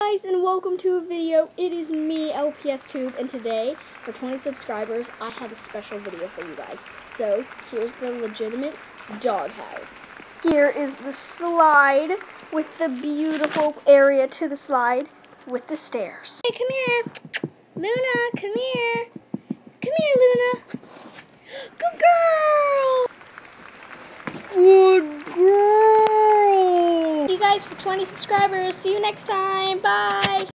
Guys, and welcome to a video. It is me, LPSTube, and today, for 20 subscribers, I have a special video for you guys. So, here's the legitimate doghouse. Here is the slide with the beautiful area to the slide with the stairs. Hey, come here. Luna, come here. Come here, Luna. Good girl. Good girl. Thank you guys for 20 subscribers. See you next time. Bye.